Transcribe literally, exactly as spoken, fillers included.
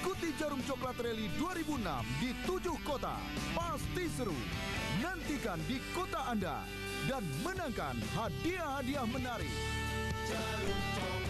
Ikuti Jarum Coklat Rally dua ribu enam di tujuh kota. Pasti seru. Nantikan di kota Anda dan menangkan hadiah-hadiah menarik. Jarum Coklat.